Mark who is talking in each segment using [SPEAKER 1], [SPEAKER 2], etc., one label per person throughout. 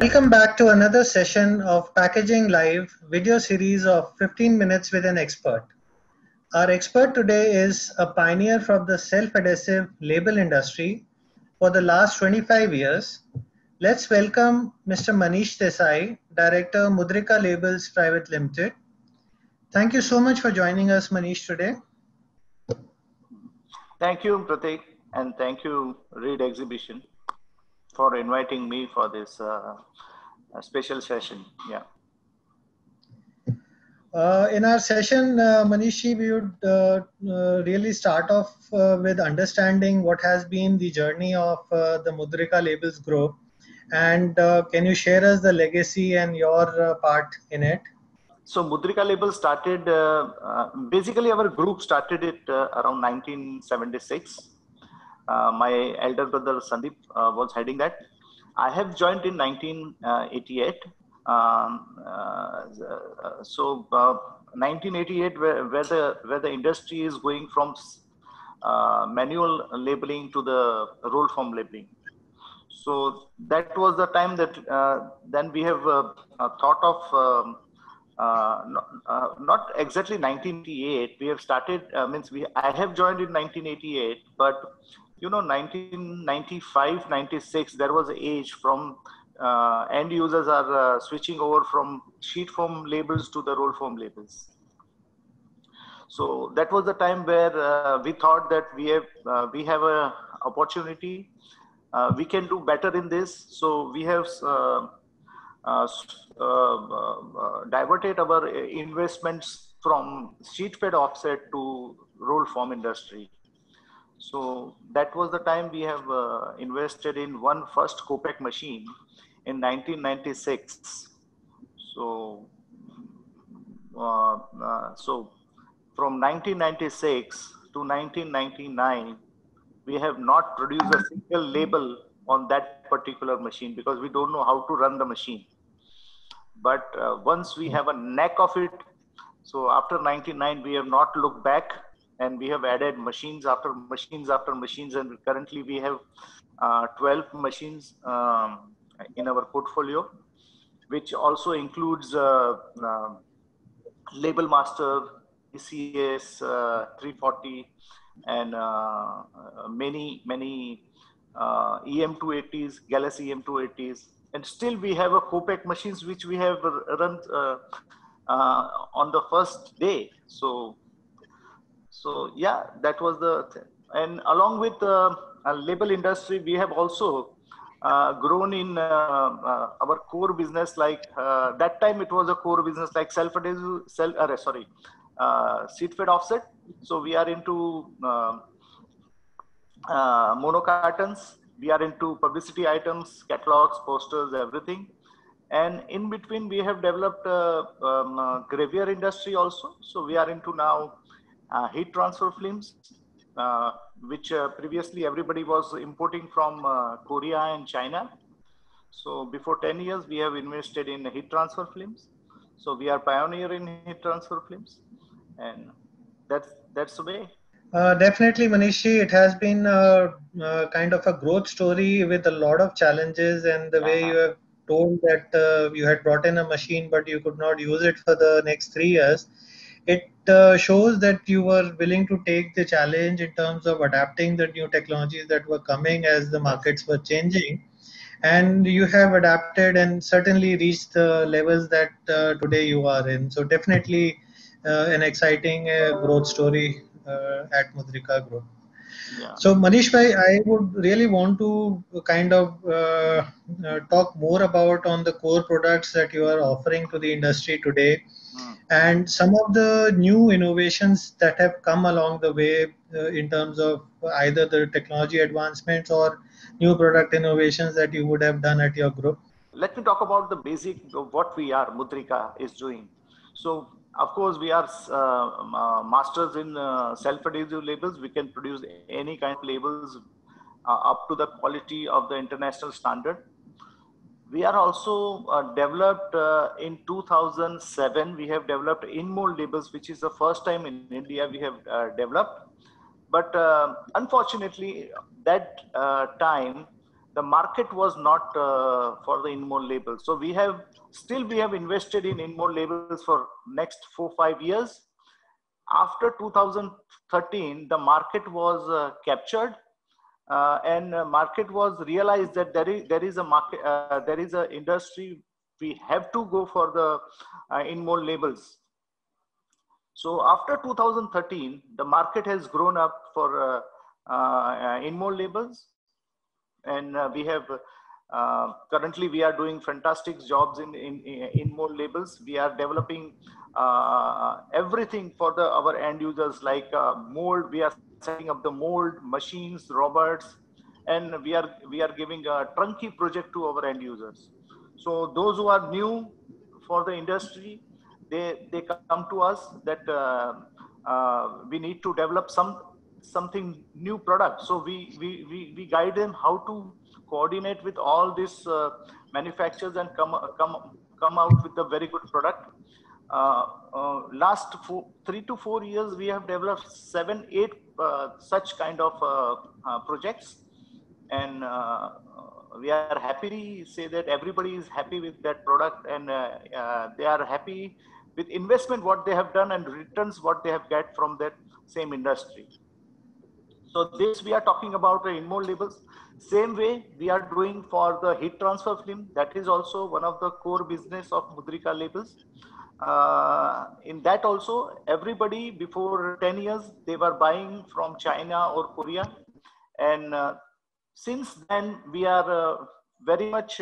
[SPEAKER 1] Welcome back to another session of Packaging Live video series of 15 minutes with an expert. Our expert today is a pioneer from the self-adhesive label industry for the last 25 years. Let's welcome Mr. Manish Desai, Director, Mudrika Labels Private Limited. Thank you so much for joining us, Manish, today.
[SPEAKER 2] Thank you, Pratik, and thank you, Reed Exhibition, for inviting me for this special session. Yeah.
[SPEAKER 1] In our session, Manishi, we would really start off with understanding what has been the journey of the Mudrika Labels Group, and can you share us the legacy and your part in it?
[SPEAKER 2] So Mudrika Label started, basically our group started it around 1976. My elder brother Sandeep was heading that. I have joined in 1988. 1988, where the industry is going from manual labeling to the roll form labeling. So that was the time that then we have thought of not exactly 1988. We have started I have joined in 1988, but 1995, 96, there was an age from end users are switching over from sheet foam labels to the roll foam labels. So that was the time where we thought that we have a opportunity. We can do better in this. So we have diverted our investments from sheet fed offset to roll form industry. So that was the time we have invested in one first Copac machine in 1996. So from 1996 to 1999, we have not produced a single label on that particular machine because we don't know how to run the machine. But once we have a knack of it, so after 99, we have not looked back, and we have added machines after machines after machines, and currently we have 12 machines in our portfolio, which also includes Label Master, ECS 340, and many EM280s, Galaxy EM280s, and still we have a Copac machines which we have run on the first day. So yeah, that was the thing. And along with the label industry, we have also grown in our core business. Like that time, it was a core business like self-adhesive, sheet fed offset. So we are into mono cartons. We are into publicity items, catalogs, posters, everything. And in between, we have developed gravure industry also. So we are into now heat transfer films, which previously everybody was importing from Korea and China. So before 10 years, we have invested in heat transfer films. So we are pioneer in heat transfer films, and that's the way.
[SPEAKER 1] Definitely, Manishi, it has been kind of a growth story with a lot of challenges, and the way you have told that you had brought in a machine, but you could not use it for the next 3 years. It shows that you were willing to take the challenge in terms of adapting the new technologies that were coming as the markets were changing. And you have adapted and certainly reached the levels that today you are in. So definitely an exciting growth story at Mudrika Group.
[SPEAKER 2] Yeah.
[SPEAKER 1] So Manish bhai, I would really want to kind of talk more about on the core products that you are offering to the industry today, and some of the new innovations that have come along the way in terms of either the technology advancements or new product innovations that you would have done at your group.
[SPEAKER 2] Let me talk about the basic of what we are, Mudrika is doing. So of course, we are masters in self-adhesive labels. We can produce any kind of labels up to the quality of the international standard. We are also developed in 2007. We have developed in-mold labels, which is the first time in India we have developed. But unfortunately, that time the market was not for the in-mold labels. So we have invested in in-mold labels for next 4-5 years. After 2013, the market was captured, and market was realized that there is a market, there is an industry. We have to go for the in-mold labels. So after 2013, the market has grown up for in-mold labels, and we have currently we are doing fantastic jobs in mold labels. We are developing everything for our end users, like mold. We are setting up the mold machines, robots, and we are giving a turnkey project to our end users. So those who are new for the industry, they come to us that we need to develop something new product. So we guide them how to coordinate with all these manufacturers and come out with a very good product. Last 3 to 4 years, we have developed 7-8 such kind of projects, and we are happy to say that everybody is happy with that product, and they are happy with investment what they have done and returns what they have get from that same industry. So this we are talking about the in-mold labels. Same way we are doing for the heat transfer film. That is also one of the core business of Mudrika labels. In that also, everybody before 10 years, they were buying from China or Korea. And since then, we are very much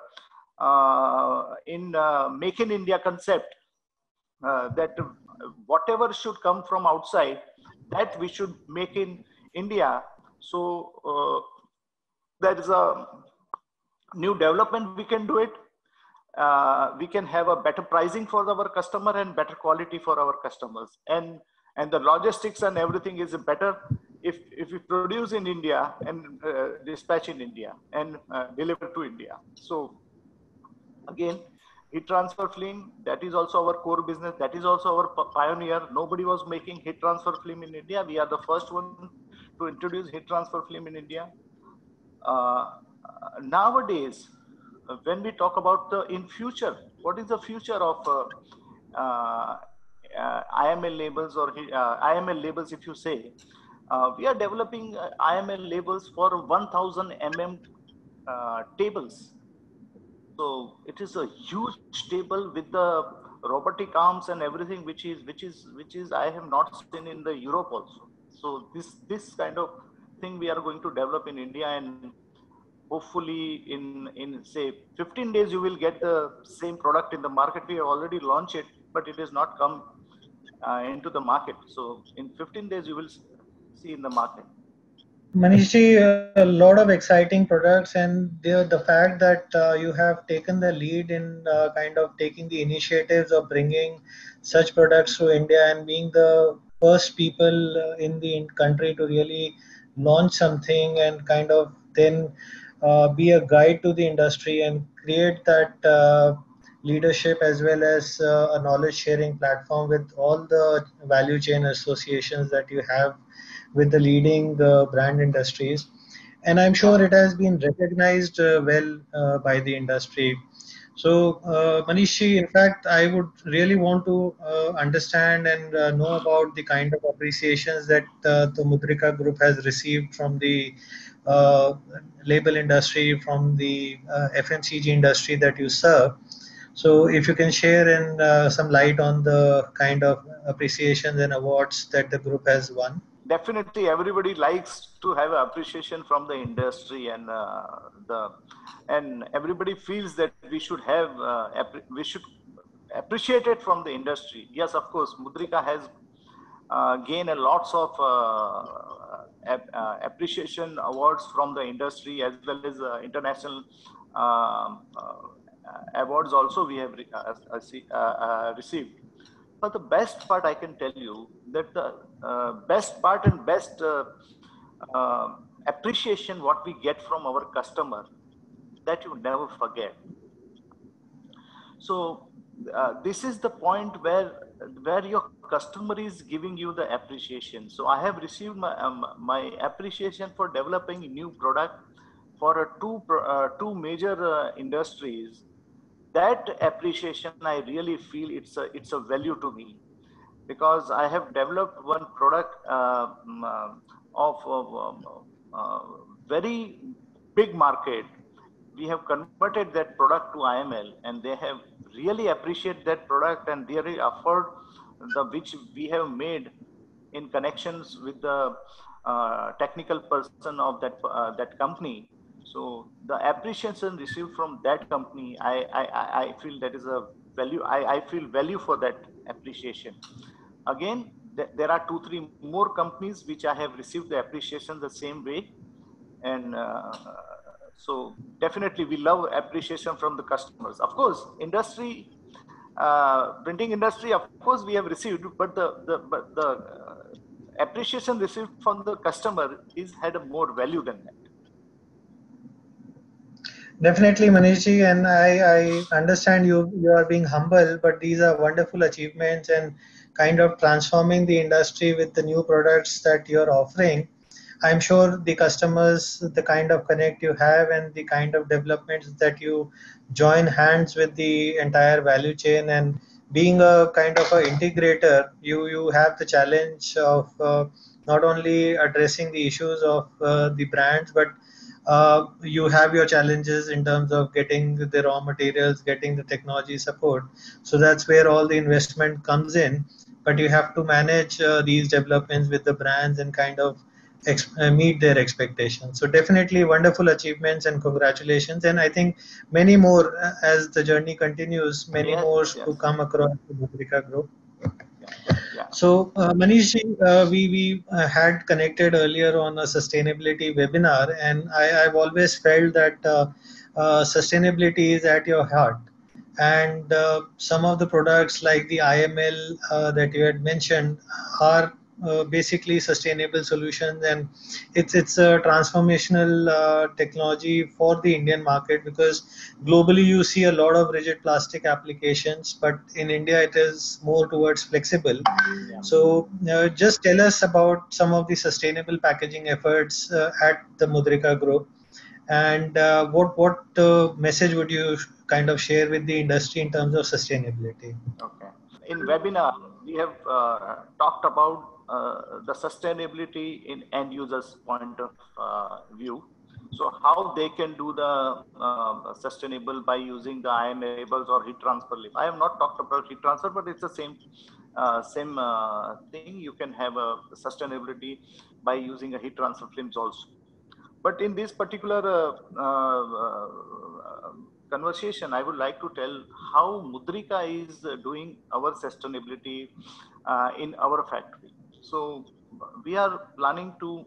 [SPEAKER 2] in Make in India concept, that whatever should come from outside, that we should make in India. So there is a new development, we can do it. We can have a better pricing for our customer and better quality for our customers. And the logistics and everything is better if we produce in India and dispatch in India and deliver to India. So again, heat transfer film, that is also our core business. That is also our pioneer. Nobody was making heat transfer film in India. We are the first one to introduce heat transfer film in India. Nowadays, when we talk about in future, what is the future of IML labels or IML labels, if you say, we are developing IML labels for 1000 tables. So it is a huge table with the robotic arms and everything, which is I have not seen in the Europe also. So this kind of thing we are going to develop in India, and hopefully in say 15 days you will get the same product in the market. We have already launched it, but it has not come into the market. So in 15 days you will see in the market.
[SPEAKER 1] Manishji, a lot of exciting products, and the fact that you have taken the lead in kind of taking the initiatives of bringing such products to India and being the first people in the country to really launch something and kind of then be a guide to the industry and create that leadership as well as a knowledge sharing platform with all the value chain associations that you have with the leading brand industries, and I'm sure it has been recognized well by the industry. So Manishi, in fact, I would really want to understand and know about the kind of appreciations that the Mudrika Group has received from the label industry, from the FMCG industry that you serve. So if you can share in some light on the kind of appreciations and awards that the group has won.
[SPEAKER 2] Definitely, everybody likes to have appreciation from the industry, and everybody feels that we should have we should appreciate it from the industry. Yes, of course, Mudrika has gained a lots of appreciation awards from the industry as well as international awards also we have received. But the best part, I can tell you that the best part and best appreciation what we get from our customer, that you never forget. So this is the point where your customer is giving you the appreciation. So I have received my appreciation for developing a new product for two major industries, that appreciation I really feel it's a value to me, because I have developed one product of very big market. We have converted that product to IML, and they have really appreciated that product, and they really afford the which we have made in connections with the technical person of that company. So the appreciation received from that company, I feel that is a value. I feel value for that appreciation. Again, there are 2-3 more companies which I have received the appreciation the same way, and so definitely we love appreciation from the customers. Of course, industry, printing industry, of course we have received, but the appreciation received from the customer is had a more value than that.
[SPEAKER 1] Definitely, Manishji, and I understand you are being humble, but these are wonderful achievements and kind of transforming the industry with the new products that you're offering. I'm sure the customers, the kind of connect you have and the kind of developments that you join hands with the entire value chain, and being a kind of an integrator, you have the challenge of not only addressing the issues of the brands, but you have your challenges in terms of getting the raw materials, getting the technology support. So that's where all the investment comes in. But you have to manage these developments with the brands and kind of meet their expectations. So definitely wonderful achievements and congratulations. And I think many more as the journey continues, many more to come across the Mudrika Group.
[SPEAKER 2] Yeah.
[SPEAKER 1] So, Manish, we had connected earlier on a sustainability webinar, and I've always felt that sustainability is at your heart. And some of the products like the IML that you had mentioned are basically sustainable solutions, and it's a transformational technology for the Indian market, because globally you see a lot of rigid plastic applications, but in India it is more towards flexible.
[SPEAKER 2] Yeah.
[SPEAKER 1] So just tell us about some of the sustainable packaging efforts at the Mudrika Group, and what message would you kind of share with the industry in terms of sustainability?
[SPEAKER 2] Okay. In webinar, we have talked about the sustainability in end users' point of view. So how they can do the sustainable by using the IML labels or heat transfer label. I have not talked about heat transfer, but it's the same thing. You can have a sustainability by using a heat transfer films also. But in this particular conversation, I would like to tell how Mudrika is doing our sustainability in our factory. So we are planning to,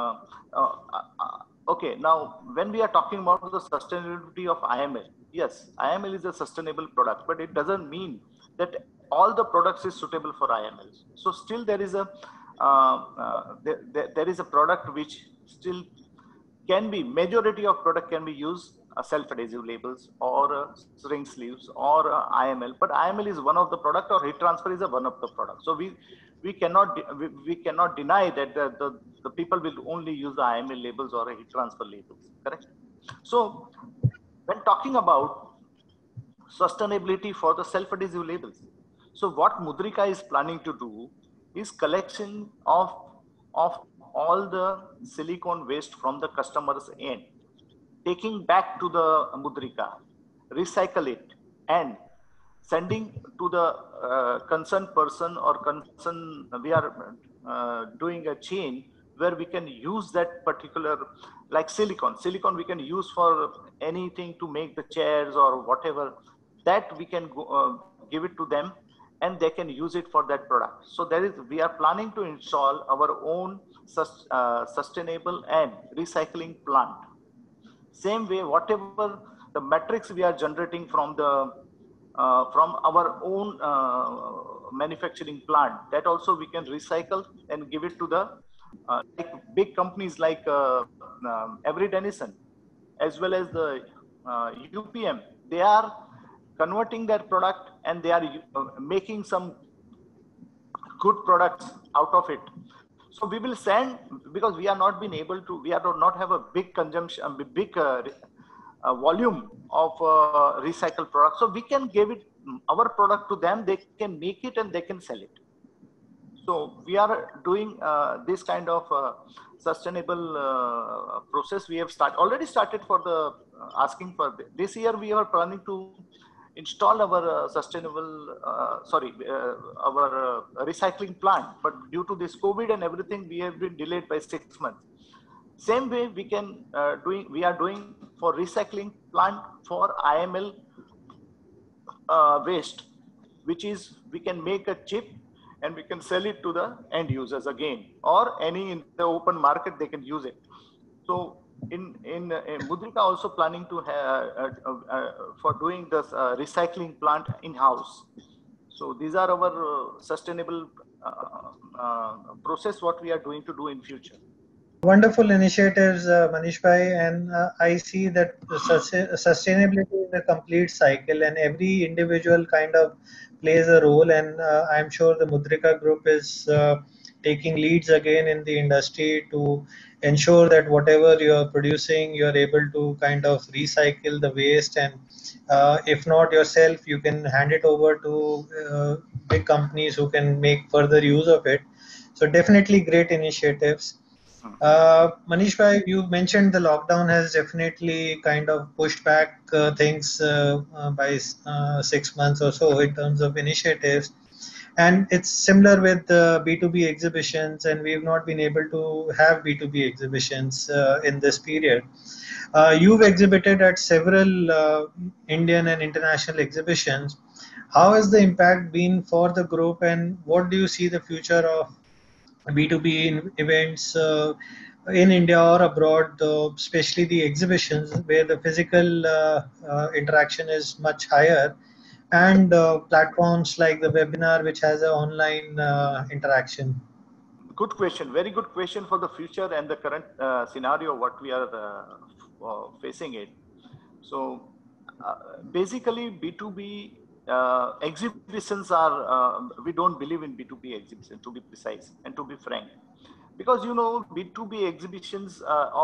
[SPEAKER 2] okay, now when we are talking about the sustainability of IML, yes, IML is a sustainable product, but it doesn't mean that all the products is suitable for IML. So still there is a, there is a product which still can be, majority of product can be used self-adhesive labels or ring sleeves or IML, but IML is one of the product, or heat transfer is a one of the product. So we cannot deny that the people will only use the IML labels or heat transfer labels, correct? So when talking about sustainability for the self-adhesive labels, so what Mudrika is planning to do is collection of all the silicone waste from the customer's end, taking back to the Mudrika, recycle it, and sending to the concerned person or concern. We are doing a chain where we can use that particular, like silicone we can use for anything to make the chairs or whatever, that we can give it to them and they can use it for that product. So we are planning to install our own sustainable and recycling plant. Same way, whatever the metrics we are generating from our own manufacturing plant, that also we can recycle and give it to the like big companies like Avery Dennison, as well as the UPM. They are converting their product and they are making some good products out of it. So we will send, because we are not been able to, we are not have a big consumption, a big volume of recycled products. So we can give it, our product to them, they can make it and they can sell it. So we are doing this kind of sustainable process. We have already started for the asking for this year. We are planning to install our sustainable, our recycling plant. But due to this COVID and everything, we have been delayed by 6 months. Same way we can we are doing for recycling plant for IML waste, which is we can make a chip and we can sell it to the end users again, or any in the open market they can use it. So in Mudrika also planning to have for doing this recycling plant in house. So these are our sustainable process what we are going to do in future.
[SPEAKER 1] Wonderful initiatives, Manish Bhai, and I see that sustainability is a complete cycle, and every individual kind of plays a role. And I'm sure the Mudrika Group is taking leads again in the industry to ensure that whatever you are producing, you are able to kind of recycle the waste, and if not yourself, you can hand it over to big companies who can make further use of it. So definitely great initiatives. Manish bhai, you mentioned the lockdown has definitely kind of pushed back things by 6 months or so in terms of initiatives. And it's similar with B2B exhibitions, and we've not been able to have B2B exhibitions in this period. You've exhibited at several Indian and international exhibitions. How has the impact been for the group, and what do you see the future of B2B events in India or abroad, especially the exhibitions where the physical interaction is much higher, and platforms like the webinar, which has an online interaction?
[SPEAKER 2] Good question. Very good question for the future and the current scenario what we are facing it. So basically B2B exhibitions are, we don't believe in B2B exhibition, to be precise and to be frank, because you know B2B exhibitions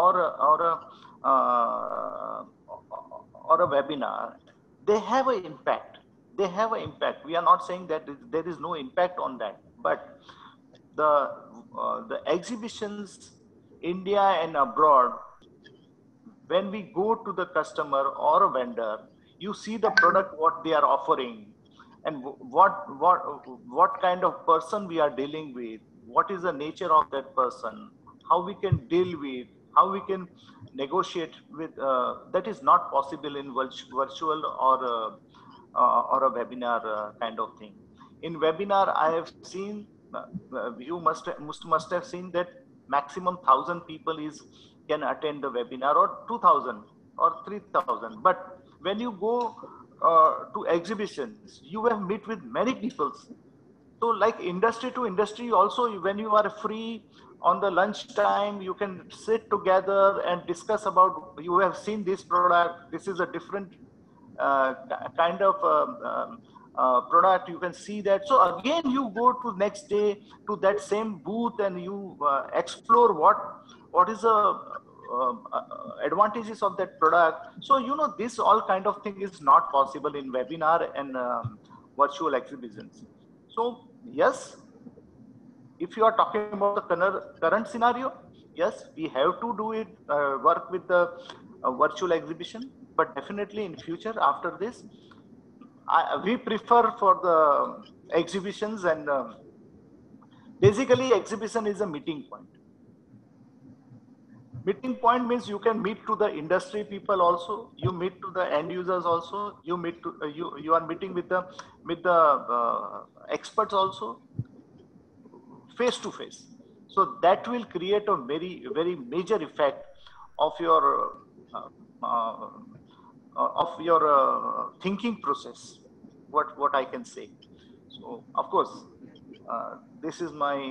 [SPEAKER 2] or a webinar, they have an impact. They have an impact. We are not saying that there is no impact on that, but the exhibitions, India and abroad, when we go to the customer or a vendor, you see the product what they are offering, and what kind of person we are dealing with, what is the nature of that person, how we can deal with, how we can negotiate with. That is not possible in virtual or a webinar kind of thing. In webinar, I have seen, you must have seen that maximum 1,000 people can attend the webinar, or 2,000 or 3,000. But when you go to exhibitions, you will meet with many people. So like industry to industry also, when you are free on the lunch time, you can sit together and discuss about, you have seen this product, this is a different kind of product, you can see that. So again, you go to next day to that same booth and you explore what is the advantages of that product. So you know, this all kind of thing is not possible in webinar and virtual exhibitions. So yes, if you are talking about the current scenario, yes, we have to do it, work with the virtual exhibition, but definitely in future after this, we prefer for the exhibitions. And basically exhibition is a meeting point. Meeting point means you can meet to the industry people also, you meet to the end users also, you meet to you are meeting with the experts also, face to face. So that will create a very major effect of your thinking process, what I can say. So of course, this is my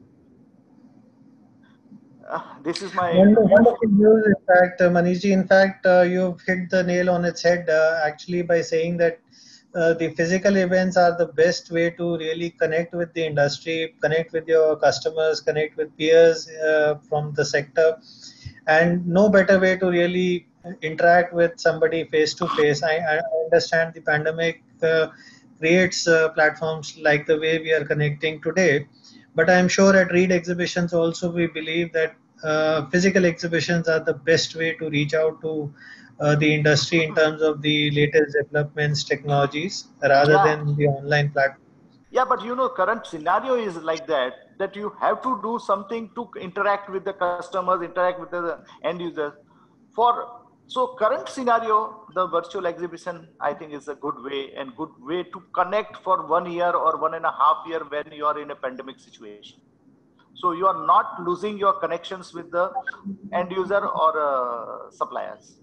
[SPEAKER 1] wonderful news. In fact, Manishji, in fact, you've hit the nail on its head actually by saying that the physical events are the best way to really connect with the industry, connect with your customers, connect with peers from the sector, and no better way to really interact with somebody face to face. I understand the pandemic creates platforms like the way we are connecting today, but I'm sure at Reed exhibitions also we believe that physical exhibitions are the best way to reach out to the industry in terms of the latest developments, technologies, rather
[SPEAKER 2] Yeah,
[SPEAKER 1] than the online platform.
[SPEAKER 2] yeah, but current scenario is like that you have to do something to interact with the customers, interact with the end users. For so current scenario, the virtual exhibition I think is a good way and good way to connect for 1 year or 1.5 year when you are in a pandemic situation. So you are not losing your connections with the end user or suppliers.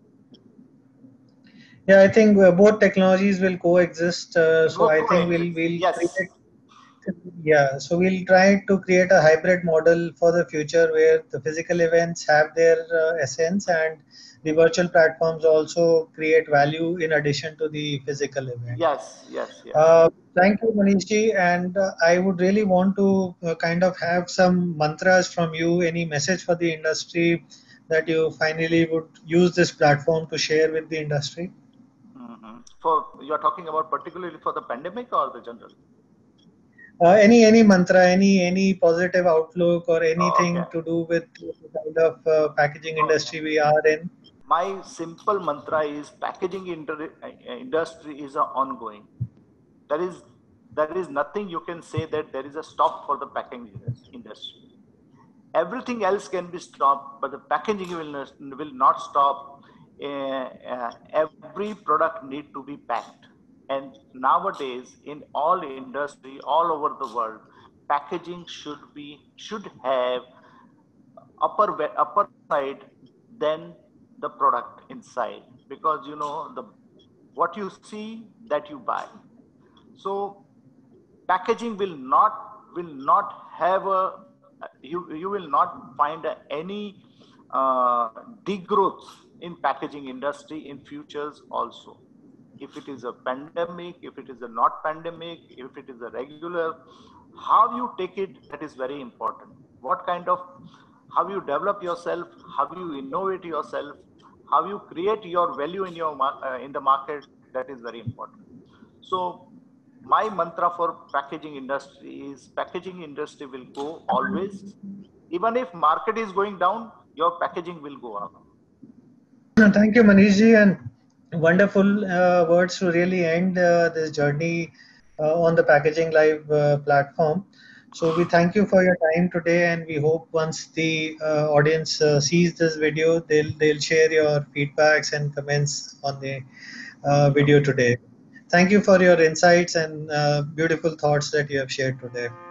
[SPEAKER 1] Yeah, I think both technologies will coexist. So
[SPEAKER 2] Both
[SPEAKER 1] I think
[SPEAKER 2] coexist.
[SPEAKER 1] we'll
[SPEAKER 2] Yes.
[SPEAKER 1] create, yeah, so we'll try to create a hybrid model for the future where the physical events have their essence and the virtual platforms also create value in addition to the physical event.
[SPEAKER 2] Yes. Yes. Yes.
[SPEAKER 1] Uh, Thank you, Manishji. And I would really want to kind of have some mantras from you, any message for the industry that you finally would use this platform to share with the industry.
[SPEAKER 2] For you are talking about particularly for the pandemic or the general?
[SPEAKER 1] Any mantra, any positive outlook or
[SPEAKER 2] Oh, okay.
[SPEAKER 1] anything to do with the kind of packaging
[SPEAKER 2] Okay.
[SPEAKER 1] industry we are in.
[SPEAKER 2] My simple mantra is packaging industry is ongoing. There is there is nothing you can say that there is a stop for the packaging industry. Everything else can be stopped, but the packaging will not stop. Every product need to be packed, and nowadays in all industry all over the world, packaging should have upper side than the product inside, because the what you see that you buy. So packaging will not have a you will not find any degrowth in packaging industry in futures also. If it is a pandemic, if it is a not pandemic, if it is a regular, how you take it, that is very important. What kind of how you develop yourself, how you innovate yourself, how you create your value in in the market, that is very important. So my mantra for packaging industry is packaging industry will go always. Even if market is going down, your packaging will go up.
[SPEAKER 1] Thank you, Manishji, and wonderful words to really end this journey on the Packaging Live platform. So we thank you for your time today, and we hope once the audience sees this video, they'll share your feedbacks and comments on the video today. Thank you for your insights and beautiful thoughts that you have shared today.